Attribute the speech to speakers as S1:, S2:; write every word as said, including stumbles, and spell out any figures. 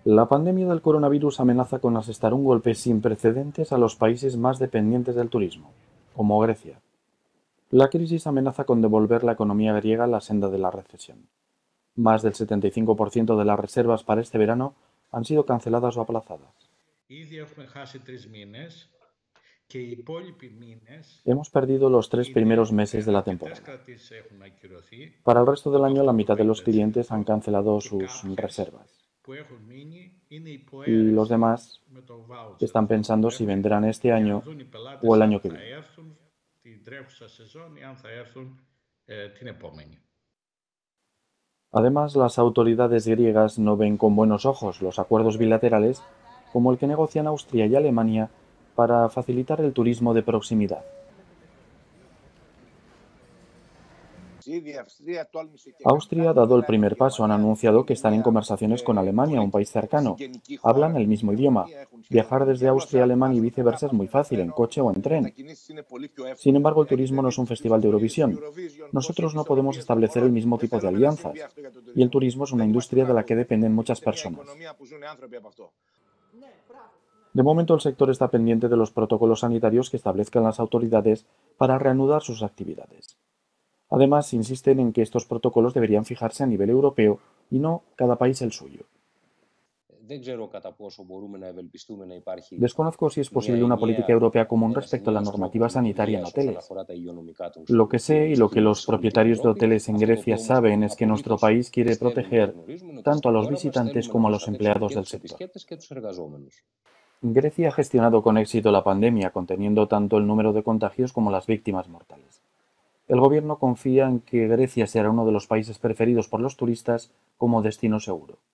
S1: La pandemia del coronavirus amenaza con asestar un golpe sin precedentes a los países más dependientes del turismo, como Grecia. La crisis amenaza con devolver la economía griega a la senda de la recesión. Más del setenta y cinco por ciento de las reservas para este verano han sido canceladas o aplazadas.
S2: Ήδη έχουμε χάσει τρεις μήνες και οι υπόλοιποι μήνες,
S1: Hemos perdido los tres
S2: είτε
S1: primeros meses de la
S2: αρκετές
S1: temporada.
S2: κρατήσεις έχουν ακυρωθεί,
S1: Para el resto del
S2: από
S1: año, la
S2: αυτό το
S1: mitad de los
S2: πενήντα τοις
S1: clientes han
S2: εκατό
S1: cancelado
S2: και
S1: sus
S2: κάποιες
S1: reservas.
S2: που έχουν μείνει είναι
S1: Y los
S2: υποαίρεση
S1: demás
S2: με το voucher
S1: están
S2: αυτό
S1: pensando
S2: που
S1: si
S2: έχουν
S1: vendrán este
S2: για να
S1: año
S2: δουν οι
S1: o
S2: πελάτες
S1: el
S2: αν
S1: año que
S2: θα
S1: viene.
S2: έρθουν την τρέχουσα σεζόν ή αν θα έρθουν ε, την επόμενη.
S1: Además, las autoridades griegas no ven con buenos ojos los acuerdos bilaterales como el que negocian Austria y Alemania para facilitar el turismo de proximidad. Austria ha dado el primer paso, han anunciado que están en conversaciones con Alemania, un país cercano. Hablan el mismo idioma. Viajar desde Austria a Alemania y viceversa es muy fácil, en coche o en tren. Sin embargo, el turismo no es un festival de Eurovisión. Nosotros no podemos establecer el mismo tipo de alianzas. Y el turismo es una industria de la que dependen muchas personas. De momento, el sector está pendiente de los protocolos sanitarios que establezcan las autoridades para reanudar sus actividades. Además, insisten en que estos protocolos deberían fijarse a nivel europeo y no cada país el suyo. Desconozco si es posible una política europea común respecto a la normativa sanitaria en hoteles. Lo que sé y lo que los propietarios de hoteles en Grecia saben es que nuestro país quiere proteger tanto a los visitantes como a los empleados del sector. Grecia ha gestionado con éxito la pandemia, conteniendo tanto el número de contagios como las víctimas mortales. El gobierno confía en que Grecia será uno de los países preferidos por los turistas como destino seguro.